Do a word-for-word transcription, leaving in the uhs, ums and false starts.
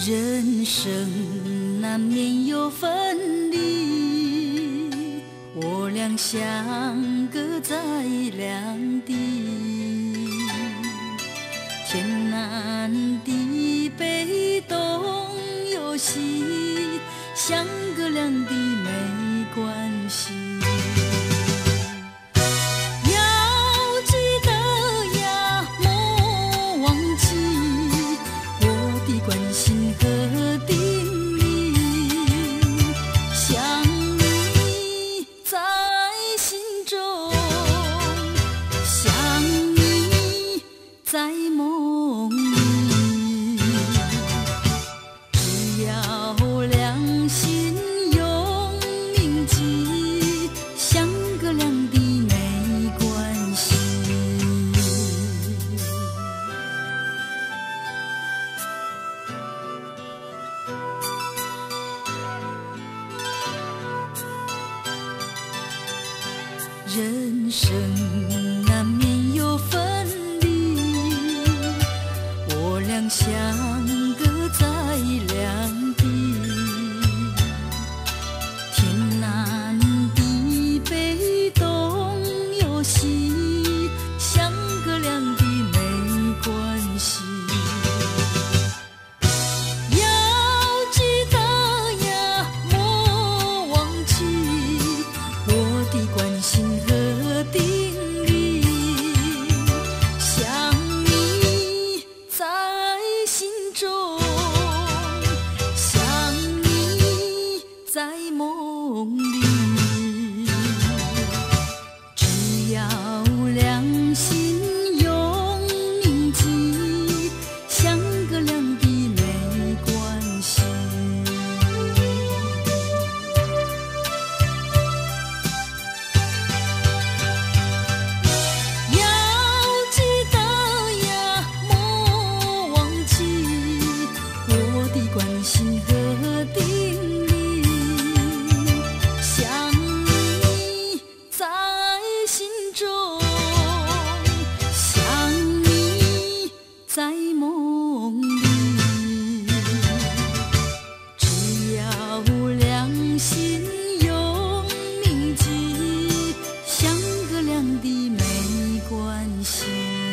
人生难免有分离，我俩相隔在两地，天南地北东有西，相隔两地没关系。在梦里，只要两心永铭记，相隔两地没关系。人生难免有分离，我俩相隔在两地，天南地北东有西，相隔两地没关系。要记得呀，莫忘记我的关心和叮咛，想你在心中，想你在梦里，只要两心永铭记，相隔两地没关系。要记得呀，莫忘记我的关心和叮咛，想你在心中，想你在梦里，只要两心永铭记，相隔两地没关系。